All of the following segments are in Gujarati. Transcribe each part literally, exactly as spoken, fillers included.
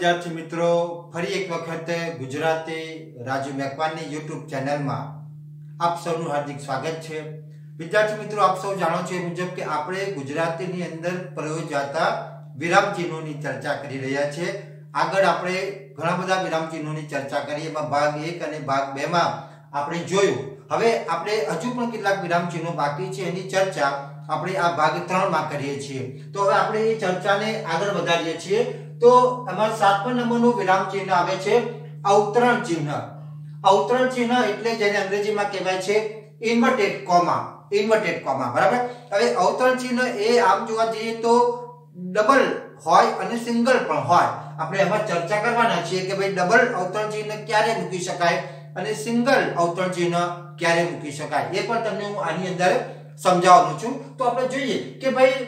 વિદ્યાર્થી મિત્રો, ફરી એક વખત ગુજરાતી રાજુ મેકવાનની યુટ્યુબ ચેનલમાં આપ સૌનું હાર્દિક સ્વાગત છે। વિદ્યાર્થી મિત્રો, આપ સૌ જાણો છો એ મુજબ કે આપણે ગુજરાતીની અંદર પ્રયોજાતા વિરામ ચિહ્નોની ચર્ચા કરી રહ્યા છીએ। આગળ આપણે ઘણા બધા વિરામ ચિહ્નોની ચર્ચા કરી, એમાં ભાગ એક અને ભાગ બે માં આપણે જોયું। હવે આપણે હજુ પણ કેટલાક વિરામ ચિહ્નો બાકી છે, એની ચર્ચા આપણે આ ભાગ ત્રણ માં કરીએ છીએ। તો હવે આપણે એ ચર્ચાને આગળ વધારીએ છીએ। तो અમાર સાતમા નંબરનું વિરામ ચિહ્ન આવે છે અવતરણ ચિહ્ન। અવતરણ ચિહ્ન એટલે જેને અંગ્રેજીમાં કહેવાય છે ઇન્વર્ટેડ કોમા। ઇન્વર્ટેડ કોમા, બરાબર। હવે અવતરણ ચિહ્ન એ આમ જોવા જઈએ તો ડબલ હોય અને સિંગલ પણ હોય। આપણે એમાં ચર્ચા કરવાના છીએ કે ભાઈ ડબલ અવતરણ ચિહ્ન ક્યારે મૂકી શકાય અને સિંગલ અવતરણ ચિહ્ન ક્યારે મૂકી શકાય, એ પણ તમને હું આની અંદર સમજાવવાનો છું। તો આપણે જોઈએ કે ભાઈ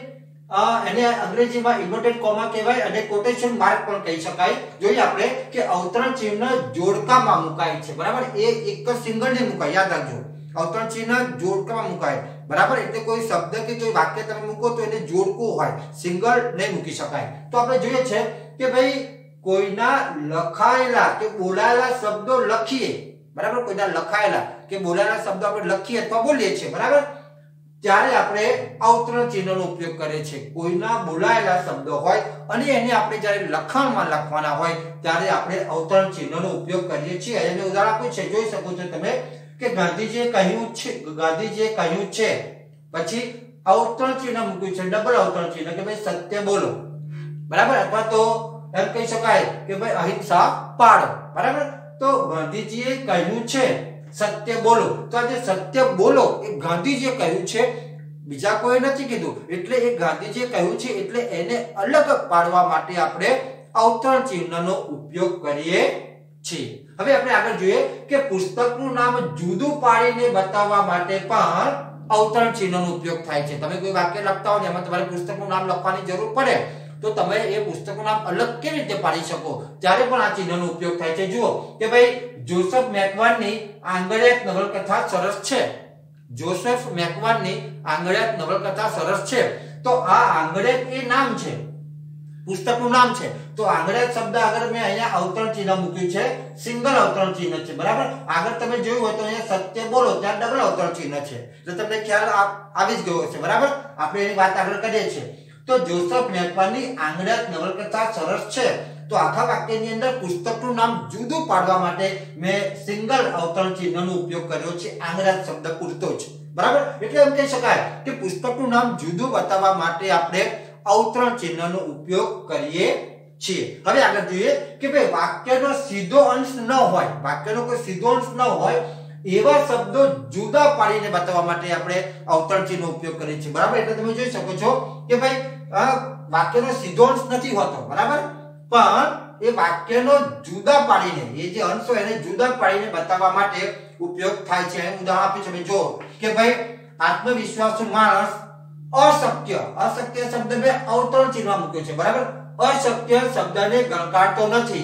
એને અંગ્રેજીમાં ઇન્વર્ટેડ કોમા કહેવાય અને કોટેશન માર્ક પણ કહી શકાય। જોઈએ આપણે કે અવતરણ ચિહ્ન જોડકામાં મુકાય છે, બરાબર। એ એક જ સિંગલ ને મુકાય, યાદ રાખજો। અવતરણ ચિહ્ન જોડકામાં મુકાય, બરાબર। એટલે કોઈ શબ્દ કે કોઈ વાક્ય તમે મૂકો તો એને જોડકું હોય, સિંગલ નહીં મૂકી શકાય। તો આપણે જોઈએ છે કે ભાઈ કોઈના લખાયેલા કે બોલાયેલા શબ્દો લખીએ, બરાબર। કોઈના લખાયેલા કે બોલાયેલા શબ્દો આપણે લખીએ અથવા બોલીએ છીએ, બરાબર, ત્યારે આપણે અવતરણ ચિહ્નનો ઉપયોગ કરીએ છીએ। કોઈના બોલાયેલા શબ્દો હોય અને એને આપણે જ્યારે લખાણમાં લખવાના હોય ત્યારે આપણે અવતરણ ચિહ્નનો ઉપયોગ કરીએ છીએ। એને ઉદાહરણ આપ્યું છે, જોઈ શકો છો તમે કે ગાંધીજીએ કહ્યું છે, ગાંધીજીએ કહ્યું છે, પછી અવતરણ ચિહ્ન મૂક્યું છે, ડબલ અવતરણ ચિહ્ન કે ભાઈ સત્ય બોલો, બરાબર। અથવા તો એમ કહી શકાય કે ભાઈ અહિંસા પાળો, બરાબર। તો ગાંધીજીએ કહ્યું છે સત્ય બોલો, તો આ જે સત્ય બોલો એ ગાંધીજીએ કહ્યું છે, બીજા કોઈ નથી કીધું, એટલે એ ગાંધીજીએ કહ્યું છે એટલે એને અલગ પાડવા માટે આપણે અવતરણ ચિહ્નનો ઉપયોગ કરીએ છીએ। હવે આપણે આગળ જોઈએ કે પુસ્તકનું નામ જુદું પાડીને બતાવવા માટે પણ અવતરણ ચિહ્નનો ઉપયોગ થાય છે। તમે કોઈ વાક્ય લખતા હો ને એમાં તમારે પુસ્તકનું નામ લખવાની જરૂર પડે તો તમે એ પુસ્તકનું નામ અલગ કેવી રીતે પાડી શકો, ત્યારે પણ આ ચિહ્નનો ઉપયોગ થાય છે। જુઓ કે ભાઈ જોસેફ મેકવાનની આંગળીયાત નવલકથા સરસ છે। જોસેફ મેકવાનની આંગળીયાત નવલકથા સરસ છે, તો આ આંગળીયાત એ નામ છે, પુસ્તકનું નામ છે। તો આંગળીયાત શબ્દ આગળ મેં અહીંયા અવતરણ ચિહ્ન મૂક્યું છે, સિંગલ અવતરણ ચિહ્ન છે, બરાબર। આગળ તમે જોયું હોય તો અહીંયા સત્ય બોલો ત્યાં ડબલ અવતરણ ચિહ્ન છે, તો તમને ખ્યાલ આવી જ ગયો છે, બરાબર। આપણે એની વાત આગળ કરીએ છીએ। તો જોસેફ મેકવાનની આંગળીયાત નવલકથા સરસ છે, તો આખા વાક્યની અંદર પુસ્તકનું નામ જુદું પાડવા માટે મેં સિંગલ અવતરણ ચિહ્નનો ઉપયોગ કર્યો છે, આંગળીયાત શબ્દ પૂરતો જ, બરાબર। એટલે એમ કહી શકાય કે પુસ્તકનું નામ જુદું બતાવવા માટે આપણે અવતરણ ચિહ્નનો ઉપયોગ કરીએ છીએ। હવે આગળ જોઈએ કે ભાઈ વાક્યનો સીધો અંશ ન હોય, વાક્યનો કોઈ સીધો અંશ ન હોય એવા શબ્દો જુદા પાડીને બતાવવા માટે આપણે અવતરણ ચિહ્નનો ઉપયોગ કરીએ છીએ, બરાબર। એટલે તમે જોઈ શકો છો કે ભાઈ વાક્યનો સીધો અંશ નથી હોતો, બરાબર, પણ એ વાક્યનો જુદા પાડીને, એ જે અંશ હોય એને જુદા પાડીને બતાવવા માટે ઉપયોગ થાય છે। ઉદાહરણ આપ્યું છે, જો કે ભાઈ આત્મવિશ્વાસુ માણસ અશક્ય, અશક્ય શબ્દ મેં અવતરણ ચિહ્ન મૂક્યો છે, બરાબર। અશક્ય શબ્દને ગણકારતો નથી,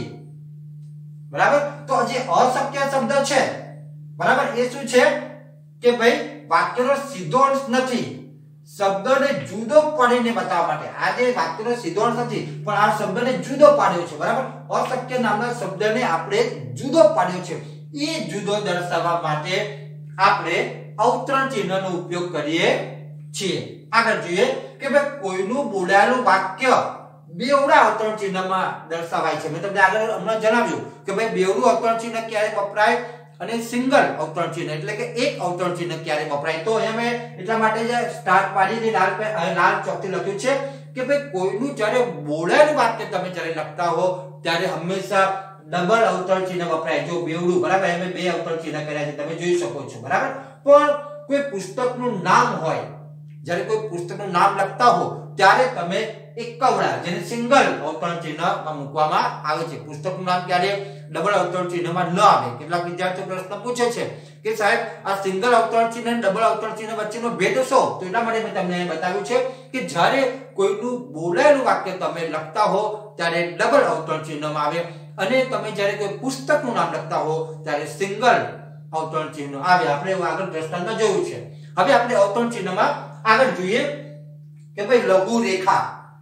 બરાબર। તો જે અશક્ય શબ્દ છે, બરાબર, એ શું છે કે ભાઈ વાક્યનો સીધો અંશ નથી, શબ્દને જુદો પાડીને બતાવવા માટે, આ જે વાક્યનો સીધો અંશ નથી પણ આ શબ્દને જુદો પાડ્યો છે, બરાબર। અશક્ય નામના શબ્દને આપણે જુદો પાડ્યો છે, એ જુદો દર્શાવવા માટે આપણે અવતરણ ચિહ્નનો ઉપયોગ કરીએ છીએ। આગળ જોઈએ કે ભાઈ કોઈનું બોલાયેલું વાક્ય બેવડા અવતરણ ચિહ્નમાં દર્શાવાય છે। મેં તમને આગળ હમણાં જણાવ્યું કે ભાઈ બેવડું અવતરણ ચિહ્ન ક્યારે વપરાય અને સિંગલ અવતરણ ચિહ્ન એટલે કે એક અવતરણ ચિહ્ન ક્યારે વપરાય। તો અહીંયા મેં એટલા માટે જે સ્ટાર પાડીને લાલ લાલ ચોકથી લખ્યું છે કે ભાઈ કોઈનું જ્યારે બોલાયેલું વાક્ય તમે જ્યારે લખતા હો ત્યારે હંમેશા ડબલ અવતરણ ચિહ્ન વપરાય। જો બેવડું, બરાબર, એમ બે અવતરણ ચિહ્ન કર્યા છે, તમે જોઈ શકો છો, બરાબર। પણ કોઈ પુસ્તકનું નામ હોય, જ્યારે કોઈ પુસ્તકનું નામ લખતા હો ત્યારે તમે એકવડા, જેને સિંગલ અવતરણ ચિહ્નમાં મૂકવામાં આવે છે। પુસ્તકનું નામ ક્યારે ડબલ અવતરણ ચિહ્નમાં ન આવે। કેટલાક વિદ્યાર્થીઓ પ્રશ્ન પૂછે છે કે સાહેબ આ સિંગલ અવતરણ ચિહ્ન અને ડબલ અવતરણ ચિહ્ન વચ્ચેનો ભેદ શું? તો એટલા માટે મેં તમને બતાવ્યું છે કે જ્યારે કોઈનું બોલાયેલું વાક્ય તમે લખતા હો ત્યારે ડબલ અવતરણ ચિહ્નમાં આવે અને તમે જ્યારે કોઈ પુસ્તકનું નામ લખતા હો ત્યારે સિંગલ અવતરણ ચિહ્ન આવે। આપણે આગળ દ્રષ્ટાંતમાં જોયું છે। હવે આપણે અવતરણ ચિહ્નમાં આગળ જોઈએ કે ભાઈ લઘુ રેખા,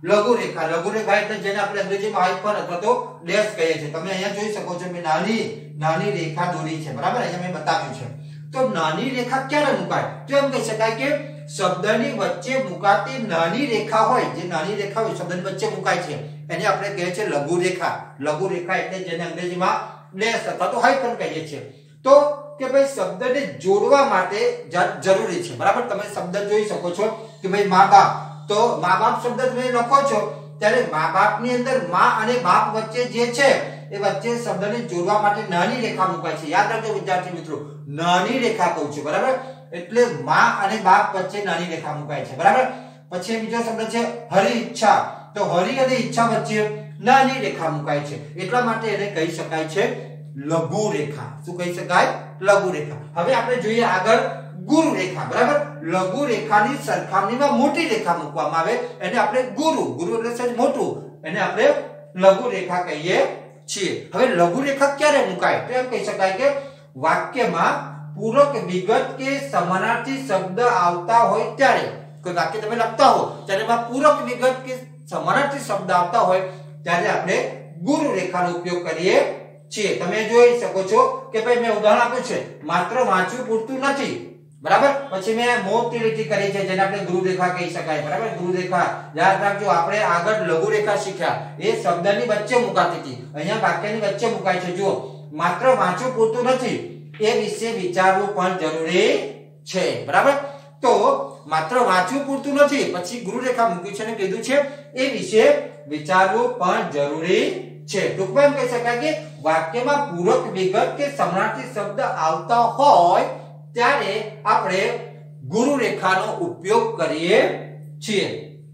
લઘુ રેખા લઘુ રેખા એટલે જેને આપણે અંગ્રેજીમાં હાઇફન અથવા તો ડેશ કહીએ છીએ. તમે અહીંયા જોઈ શકો છો મેં નાની નાની રેખા દોરી છે, બરાબર. અહીંયા મેં બતાવ્યું છે. તો નાની રેખા ક્યારે મુકાય? તો એમ કહી શકાય કે શબ્દની વચ્ચે મુકાતી નાની રેખા હોય, જે નાની રેખા હોય શબ્દની વચ્ચે મુકાય છે, એને આપણે કહીએ છીએ લઘુ રેખા. લઘુ રેખા એટલે જેને અંગ્રેજીમાં ડેશ અથવા તો હાઇફન કહીએ છીએ. તો કે ભાઈ શબ્દને જોડવા માટે જરૂરી છે, બરાબર. તમે શબ્દ જોઈ શકો છો કે ભાઈ મા બાપ, તો મા બાપ શબ્દ તમે લખો છો ત્યારે મા બાપની અંદર મા અને બાપ વચ્ચે જે છે એ વચ્ચે શબ્દને જોડવા માટે નાની રેખા મુકાય છે. યાદ રાખજો વિદ્યાર્થી મિત્રો, નાની રેખા કહું છું, બરાબર. એટલે મા અને બાપ વચ્ચે નાની રેખા મુકાય છે, બરાબર. પછી બીજો શબ્દ છે હરિ ઈચ્છા, તો હરિ અને ઈચ્છા વચ્ચે નાની રેખા મુકાય છે, એટલા માટે એને કહી શકાય છે લઘુ રેખા. શું કહી શકાય? લઘુ રેખા. હવે આપણે જોઈએ આગળ ગુરુ રેખા, બરાબર. લઘુ રેખાની સરખામણીમાં મોટી રેખા મૂકવામાં આવે એને આપણે ગુરુ ગુરુ એટલે સહેજ મોટું, એને આપણે લઘુ રેખા કહીએ છીએ. હવે લઘુ રેખા ક્યારે મુકાય? તો એમ કહી શકાય કે વાક્યમાં પૂરક વિગત કે સમાનાર્થી શબ્દ આવતા હોય ત્યારે, કોઈ વાક્ય તમે લખતા હો ત્યારે એમાં પૂરક વિગત કે સમાનાર્થી શબ્દ આવતા હોય ત્યારે આપણે ગુરુ રેખાનો ઉપયોગ કરીએ છીએ. તમે જોઈ શકો છો કે ભાઈ મેં ઉદાહરણ આપ્યું છે, માત્ર વાંચવું પૂરતું નથી, બરાબર. પછી મેં મોટી લીટી કરી છે જેને આપણે ગુરુ રેખા કહી શકાય, બરાબર. ગુરુ રેખા યાદ રાખજો, આપણે આગળ લઘુ રેખા શીખ્યા, એ શબ્દની વચ્ચે મુકાતી હતી, અહીંયા વાક્યની વચ્ચે મુકાય છે. જુઓ, માત્ર વાંચવું પૂરતું નથી, એ વિશે વિચારવું પણ જરૂરી છે, બરાબર. તો માત્ર વાંચવું પૂરતું નથી, પછી ગુરુ રેખા મૂકી છે અને કીધું છે એ વિશે વિચારવું પણ જરૂરી છે. ટૂંકમાં એમ કહી શકાય કે વાક્યમાં પૂરક વિગત કે સમાનાર્થી શબ્દ આવતા હોય ત્યારે આપણે ગુરુ રેખાનો ઉપયોગ કરીએ છીએ.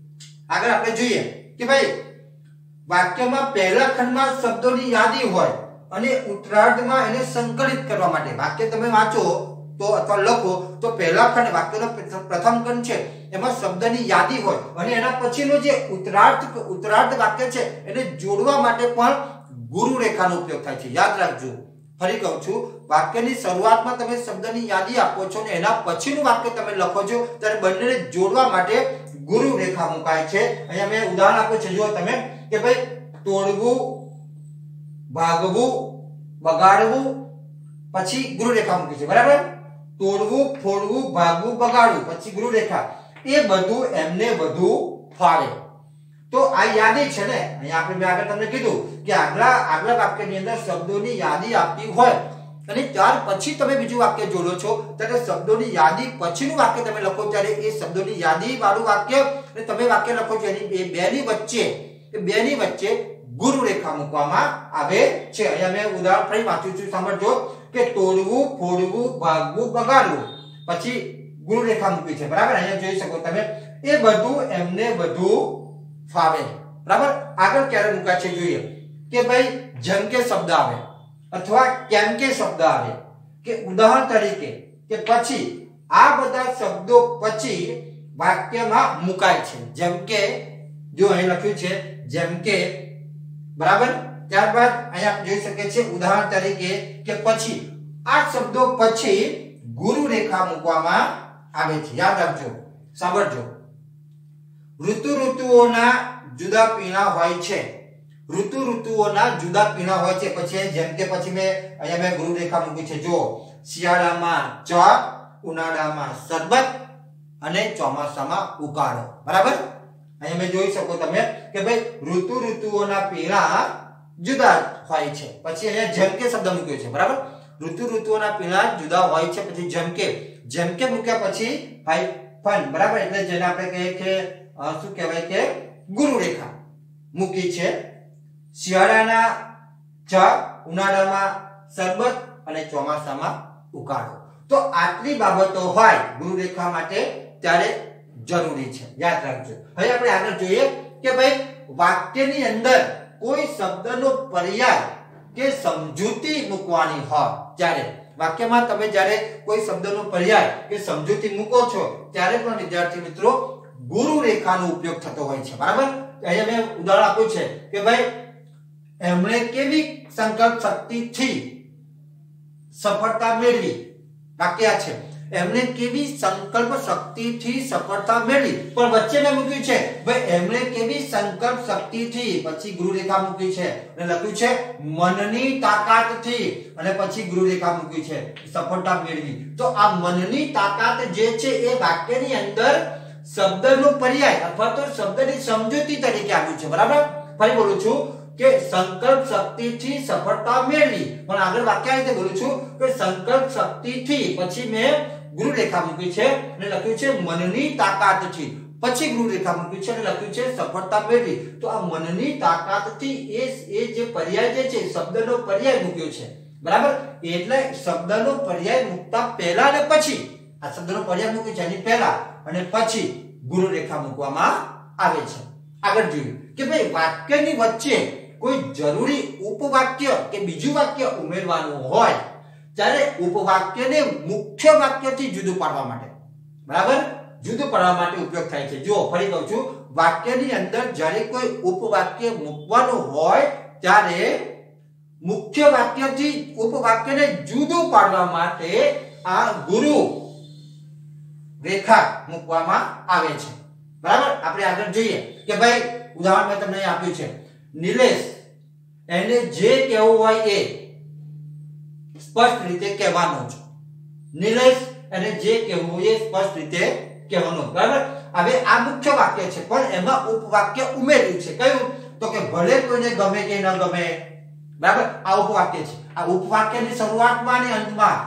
આગળ આપણે જોઈએ કે ભાઈ વાક્યમાં પહેલા ખંડમાં શબ્દોની યાદી હોય અને ઉત્તરાર્ધમાં એને સંકલિત કરવા માટે, વાક્ય તમે વાંચો તો અથવા લખો તો પહેલા ખંડ વાક્યનો પ્રથમ ખંડ છે એમાં શબ્દની યાદી હોય અને એના પછીનો જે ઉત્તરાર્ધ ઉત્તરાર્ધ વાક્ય છે એને જોડવા માટે પણ ગુરુ રેખાનો ઉપયોગ થાય છે. યાદ રાખજો, ફરી કહું છું, વાક્યની શરૂઆતમાં તમે શબ્દની યાદી આપો છો ને એના પછીનું વાક્ય તમે લખો છો ત્યારે બંનેને જોડવા માટે ગુરુ રેખા મુકાય છે. અહીંયા મેં ઉદાહરણ આપ્યું છે, જુઓ તમે કે ભાઈ તોડવું, ભાગવું, બગાડવું, પછી ગુરુ રેખા મૂકી છે, બરાબર. તોડવું, ફોડવું, ભાગવું, બગાડવું, પછી ગુરુ રેખા. એ બધું એમને બધું ફાવે. તો આ યાદી છે ને, અહીંયા આપણે મેં આગળ તમને કીધું કે આગલા આગલા વાક્યની અંદર શબ્દોની યાદી આપી હોય અને ત્યાર પછી તમે બીજું વાક્ય જોડો છો ત્યારે શબ્દોની યાદી પછીનું વાક્ય તમે લખો ત્યારે એ શબ્દોની યાદી વાળું વાક્ય અને તમે વાક્ય લખો છો એની બે બેની વચ્ચે એ બેની વચ્ચે ગુરુ રેખા મૂકવામાં આવે છે. અહીંયા મેં ઉદાહરણ ફરી વાંચ્યું છું, સમજો કે તોડવું, ફોડવું, ભાગવું, બગાડવું, પછી ગુરુ રેખા મૂકી છે, બરાબર. અહીંયા જોઈ શકો તમે, એ બધું એમને બધું ફાવે, બરાબર. આગળ ક્યારે મુકાય છે જોઈએ કે ભાઈ જેમ કે શબ્દ આવે અથવા કેમ કે શબ્દ આવે કે ઉદાહરણ તરીકે કે પછી, આ બધા શબ્દો પછી વાક્યમાં મુકાય છે. જેમ કે જો અહીં લખ્યું છે જેમ કે, બરાબર. ત્યારબાદ અહીંયા જોઈ શકે છે ઉદાહરણ તરીકે કે પછી, આ શબ્દો પછી ગુરુ રેખા મૂકવામાં આવે છે. યાદ રાખજો, સાંભળજો. ઋતુ ઋતુઓના જુદા પીણા હોય છે, ઋતુ ઋતુઓના જુદા પીણા હોય છે. પછી જેમ કે પછી મેં અહીંયા મેં ગુરુ રેખા મૂકી છે, જો શિયાળામાં ચા, ઉનાળામાં શરબત અને ચોમાસામાં ઉકાળો, બરાબર. અહીંયા મેં જોઈ શકો તમે કે ભાઈ ઋતુ ઋતુઓના પીણા જુદા હોય છે. પછી અહીંયા જેમ કે શબ્દ મૂક્યો છે, બરાબર. ઋતુ ઋતુઓના પીણા જુદા હોય છે, પછી જેમ કે જેમ કે મૂક્યા પછી હાઇફન, બરાબર. એટલે જેને આપણે કહીએ કે શું કહેવાય કે ગુરુ રેખા મૂકી છે. શિયાળાના ચા, ઉનાળામાં શરબત અને ચોમાસામાં ઉકાળો. તો આટલી બાબતો હોય ગુરુ રેખા માટે ત્યારે જરૂરી છે, યાદ રાખજો. હવે આપણે આગળ જોઈએ કે ભાઈ વાક્યની અંદર કોઈ શબ્દનો પર્યાય કે સમજૂતી મૂકવાની હોય ત્યારે, વાક્યમાં તમે જ્યારે કોઈ શબ્દનો પર્યાય કે સમજૂતી મૂકો છો ત્યારે પણ વિદ્યાર્થી મિત્રો ગુરુ રેખાનો ઉપયોગ થતો હોય છે, બરાબર. અહીંયા મેં ઉદાહરણ આપ્યું છે કે ભાઈ એમણે કેવી સંકલ્પ શક્તિથી સફળતા મેળવી, વાક્ય છે એમણે કેવી સંકલ્પ શક્તિથી સફળતા મેળવી, પણ વચ્ચે મેં મૂક્યું છે ભાઈ એમણે કેવી સંકલ્પ શક્તિથી, પછી ગૃહ રેખા મૂકી છે અને લખ્યું છે મનની તાકાતથી, અને પછી ગૃહ રેખા મૂકી છે સફળતા મેળવી. તો આ મનની તાકાત જે છે એ વાક્યની અંદર શબ્દનો પર્યાય અથવા તો શબ્દની સમજૂતી તરીકે આવ્યું છે. બરાબર, ફરી બોલું છું કે સંકલ્પ શક્તિથી સફળતા મેળવી, પણ આગળ વાક્ય રીતે બોલું છું કે સંકલ્પ શક્તિથી, પછી મેં ગૃહ રેખા મૂકી છે અને લખ્યું છે મનની તાકાતથી, પછી ગૃહ રેખા મૂકી છે અને લખ્યું છે સફળતા મેળવી. તો આ મનની તાકાતથી એ એ જે પર્યાય જે છે શબ્દનો પર્યાય મૂક્યો છે. બરાબર, એટલે શબ્દનો પર્યાય મૂકતા પહેલા અને પછી, આ શબ્દનો પર્યાય મૂક્યો છે એની પહેલા અને પછી ગૃહ રેખા મૂકવામાં આવે છે. આગળ જોઈએ કે ભાઈ વાક્યની વચ્ચે કોઈ જરૂરી ઉપવાક્ય કે બીજું વાક્ય ઉમેરવાનું હોય ત્યારે ઉપવાક્યને મુખ્ય વાક્યથી જુદું પાડવા માટે, બરાબર, જુદું પાડવા માટે ઉપયોગ થાય છે. જો ફરી કહું છું, વાક્યની અંદર જ્યારે કોઈ ઉપવાક્ય મૂકવાનું હોય ત્યારે મુખ્ય વાક્યથી ઉપવાક્યને જુદું પાડવા માટે આ ગૃહ રેખા મૂકવામાં આવે છે. બરાબર, આપણે આગળ જોઈએ કે ભાઈ ઉદાહરણ મેં તમને આપ્યું છે, નિલેશ એને જે કહેવું હોય એ સ્પષ્ટ રીતે કહેવાનું છે. નિલેશ એને જે કહેવું હોય એ સ્પષ્ટ રીતે કહેવાનું. બરાબર, હવે આ મુખ્ય વાક્ય છે પણ એમાં ઉપવાક્ય ઉમેર્યું છે. કયું? તો કે ભલે કોઈને ગમે કે ન ગમે. બરાબર, આ ઉપવાક્ય છે. આ ઉપવાક્યની શરૂઆતમાં અને અંતમાં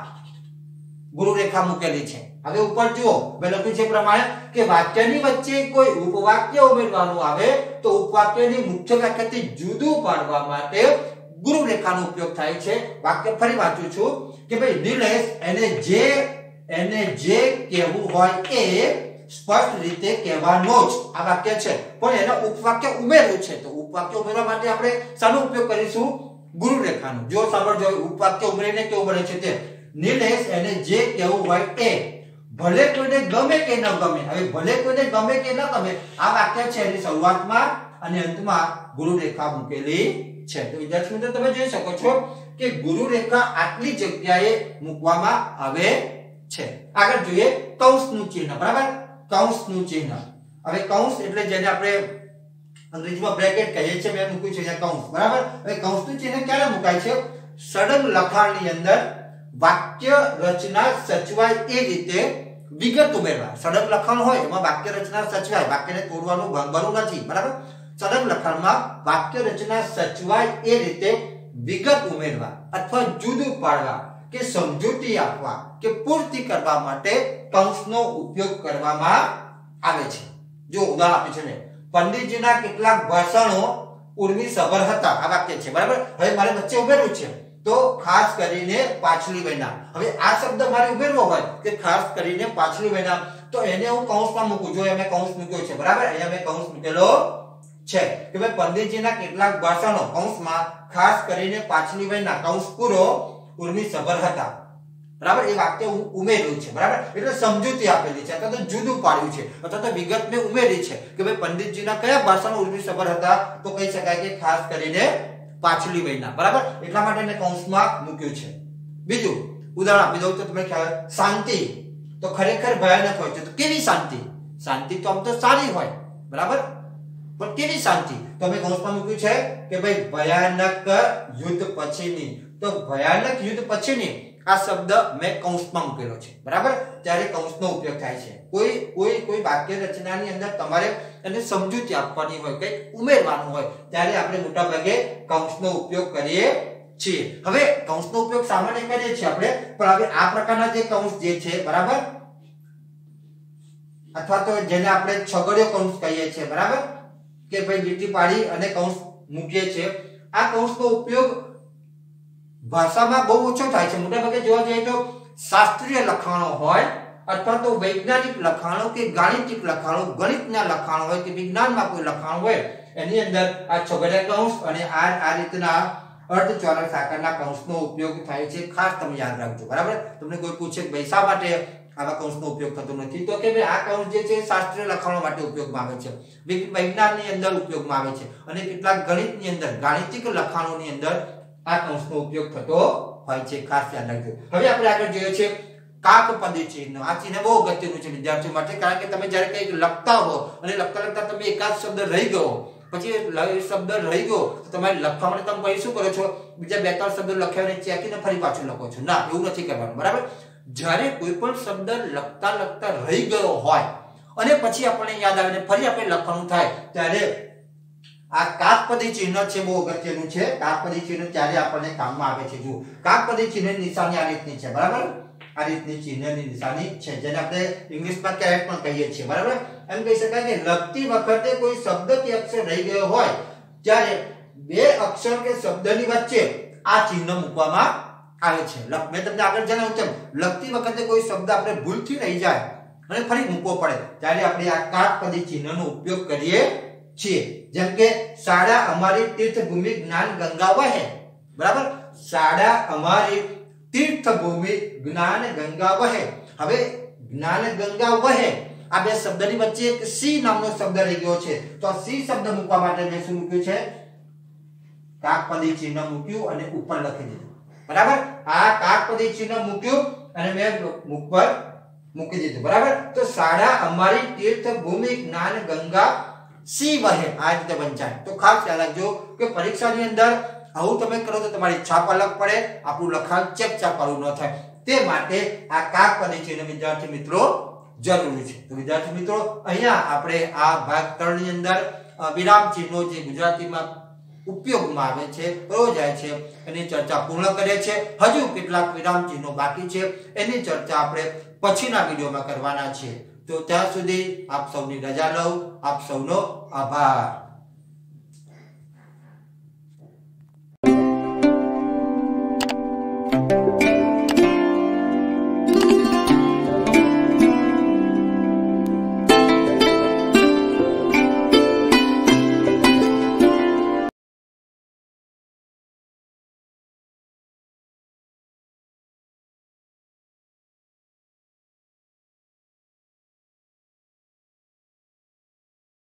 ગૃહ રેખા મૂકેલી છે. હવે ઉપર જુઓ, મેં લખ્યું છે પ્રમાણે કે વાક્યની વચ્ચે કોઈ ઉપવાક્ય ઉમેરવાનું આવે તો ઉપવાક્યની મુખ્ય વાક્યથી જુદું પાડવા માટે ગૃહ રેખાનો ઉપયોગ થાય છે. વાક્ય ફરી વાંચું છું કે ભાઈ નિલેશ એને જે એને જે કહેવું હોય એ સ્પષ્ટ રીતે કહેવાનો જ. આ વાક્ય છે પણ એનો ઉપવાક્ય ઉમેરવું છે. તો ઉપવાક્ય ઉમેરવા માટે આપણે શાનો ઉપયોગ કરીશું? ગૃહ રેખાનો. જો સાંભળજો, ઉપવાક્ય ઉમેરીને કેવું બને છે તે નિલેશ એને જે કહેવું હોય એ ભલે કોઈને ગમે કે ન ગમે. હવે ભલે કોઈને ગમે કે ન ગમે આ વાક્ય છે એની શરૂઆતમાં અને અંતમાં ગૃહ રેખા મૂકેલી છે. તો વિદ્યાર્થી મિત્રો તમે જોઈ શકો છો કે ગૃહ રેખા આટલી જગ્યાએ મૂકવામાં આવે છે. આગળ જોઈએ કૌંસનું ચિહ્ન. બરાબર, કૌંસનું ચિહ્ન. હવે કૌંસ એટલે જેને આપણે અંગ્રેજીમાં બ્રેકેટ કહીએ છીએ, મેં મૂક્યું છે અહીંયા કૌંસ. બરાબર, હવે કૌંસનું ચિહ્ન ક્યારે મુકાય છે? સળંગ લખાણની અંદર વાક્ય રચના સચવાય એ રીતે વિગત ઉમેરવા. સળંગ લખાણ હોય એમાં વાક્ય રચના સચવાય, વાક્યને તોડવાનું ભાંગવાનું નથી. બરાબર, સળંગ લખાણમાં વાક્ય રચના સચવાય એ રીતે વિગત ઉમેરવા અથવા જુદું પાડવા કે સમજૂતી આપવા કે પૂર્તિ કરવા માટે કૌંસનો ઉપયોગ કરવામાં આવે છે. જો ઉદાહરણ આપ્યું છે ને, પંડિતજીના કેટલાક ભાષણો ઉર્મિસભર હતા. આ વાક્ય છે. બરાબર, હવે મારે વચ્ચે ઉમેરવું છે તો ખાસ કરીને પાછલી વયના. હવે આ શબ્દ મારે ઉમેરવો હોય કે ખાસ કરીને પાછલી વયના, તો એને હું કૌંસમાં મૂકું. જો મેં કૌંસ મૂક્યો છે. બરાબર, અહીંયા મેં કૌંસ મૂકેલો છે કે ભાઈ પંડિતજીના કેટલાક ભાષણો કૌંસમાં ખાસ કરીને પાછલી વયના કૌંસ પૂરો ઉર્મિસભર હતા. બરાબર, એ વાક્ય ઉમેર્યું છે. બરાબર, એટલે સમજૂતી આપેલી છે અથવા તો જુદું પાડ્યું છે અથવા તો વિગત મેં ઉમેરી છે કે ભાઈ પંડિતજીના કયા ભાષણો ઉર્મિસભર હતા, તો કહી શકાય કે ખાસ કરીને પાછલી વયના. બરાબર, એટલા માટે મેં કૌંસમાં મૂક્યું છે. બીજું ઉદાહરણ આપી દઉં તો તમને ખ્યાલ, શાંતિ તો ખરેખર ભયાનક હોય છે. તો કેવી શાંતિ? શાંતિ તો આમ તો સારી હોય. બરાબર, પણ કેવી શાંતિ? તો મેં કૌંસમાં મૂક્યું છે કે ભાઈ ભયાનક યુદ્ધ પછીની. તો ભયાનક યુદ્ધ પછીની આ શબ્દ મેં કૌંસમાં મૂકેલો છે. બરાબર, ત્યારે કૌંસનો ઉપયોગ થાય છે. કોઈ કોઈ કોઈ વાક્ય રચનાની અંદર તમારે એને સમજૂતી આપવાની હોય, કંઈક ઉમેરવાનું હોય ત્યારે આપણે મોટા ભાગે કૌંસનો ઉપયોગ કરીએ છીએ. હવે કૌંસનો ઉપયોગ સામાન્ય કરીએ છીએ આપણે, પણ હવે આ પ્રકારના જે કૌંસ જે છે, બરાબર, અથવા તો જેને આપણે છગડીયો કૌંસ કહીએ છીએ. બરાબર, કે ભાઈ લીટી પાડી અને કૌંસ મૂકીએ છીએ. આ કૌંસનો ઉપયોગ ભાષામાં બહુ ઓછો થાય છે. મોટા ભાગે જોવા જઈએ તો શાસ્ત્રીય લખાણો હોય અથવા તો વૈજ્ઞાનિક લખાણો કે ગાણિતિક લખાણો, ગણિતના લખાણો હોય કે વિજ્ઞાનમાં કોઈ લખાણ હોય એની અંદર આ છગડીયા કૌંસ અને આ આ રીતના અર્ધચોરસ આકારના કૌંસનો ઉપયોગ થાય છે. ખાસ તમે યાદ રાખજો. બરાબર, તમને કોઈ પૂછે કે શા માટે આવા કૌંસનો ઉપયોગ થતો નથી, તો કે ભાઈ આ કૌંસ જે છે શાસ્ત્રીય લખાણો માટે ઉપયોગમાં આવે છે, વિજ્ઞાનની અંદર ઉપયોગમાં આવે છે અને કેટલાક ગણિતની અંદર, ગાણિતિક લખાણોની અંદર આ કૌંસનો ઉપયોગ થતો હોય છે. ખાસ ધ્યાન રાખજો. હવે આપણે આગળ જોઈએ છે કાકપદી ચિહ્ન આ ચિહ્ન બહુ અગત્યનું છે વિદ્યાર્થીઓ માટે, કારણ કે તમે જ્યારે કંઈક લખતા હો અને લખતા લખતા તમે એકાદ શબ્દ રહી ગયો પછી શબ્દ રહી ગયો તો તમારે લખવા માટે તમે પછી શું કરો છો, બીજા બે ત્રણ શબ્દો લખ્યા અને ચેકીને ફરી પાછું લખો છો. ના, એવું નથી કરવાનું. બરાબર. જ્યારે કોઈ પણ શબ્દ લખતા લખતા રહી ગયો હોય અને પછી આપણને યાદ આવે ને ફરી આપણે લખવાનું થાય ત્યારે આ કાકપદી ચિહ્ન છે બહુ અગત્યનું છે. કાકપદી ચિહ્ન ત્યારે આપણને કામમાં આવે છે. જુઓ, કાકપદી ચિહ્નની નિશાની આ રીતની છે. બરાબર. આ રીતની ચિહ્નની નિશાની છે જેને આપણે ઇંગ્લિશમાં કેરેટ પણ કહીએ છીએ. બરાબર. એમ કહી શકાય કે લખતી વખતે કોઈ શબ્દ કે અક્ષર રહી ગયો હોય ત્યારે બે અક્ષર કે શબ્દની વચ્ચે આ ચિહ્ન મૂકવામાં આવે છે. મેં તમને આગળ જણાવ્યું તેમ લખતી વખતે કોઈ શબ્દ આપણે ભૂલથી રહી જાય અને ફરી મૂકવો પડે ત્યારે આપણે આ કાકપદી ચિહ્નનો ઉપયોગ કરીએ છીએ. જેમ કે શાળા અમારી તીર્થભૂમિ જ્ઞાન ગંગા વહે. બરાબર. શાળા અમારી તીર્થભૂમિ જ્ઞાન ગંગા વહે. હવે જ્ઞાન ગંગા વહે આ બે શબ્દની વચ્ચે એક સી નામનો શબ્દ રહી ગયો છે, તો આ સી શબ્દ મૂકવા માટે મેં શું મૂક્યું છે, કાકપદી ચિહ્ન મૂક્યું અને ઉપર લખી દીધું. બરાબર. આ કાકપદી ચિહ્ન મૂક્યું અને મેં ઉપર મૂકી દીધું. બરાબર. તો શાળા અમારી તીર્થભૂમિ જ્ઞાન ગંગા સી વહે આ રીતે વંચાય. તો ખાસ ખ્યાલ રાખજો કે પરીક્ષાની અંદર આવું તમે કરો તો તમારી છાપ અલગ પડે, આપણું લખાણ ચેક ચાપવાળું ન થાય. તે માટે આ કાકપદી ચિહ્ન વિદ્યાર્થી મિત્રો જરૂરી છે. તો વિદ્યાર્થી મિત્રો અહીંયા આપણે આ ભાગ ત્રણ ની અંદર વિરામ ચિહ્નો જે ગુજરાતીમાં ઉપયોગમાં આવે છે, પ્રયોજાય જાય છે, એની ચર્ચા પૂર્ણ કરે છે. હજુ કેટલાક વિરામ ચિહ્નો બાકી છે, એની ચર્ચા આપણે પછીના વિડીયોમાં કરવાના છે. તો ત્યાં સુધી આપ સૌની રજા લઉં. આપ સૌનો આભાર.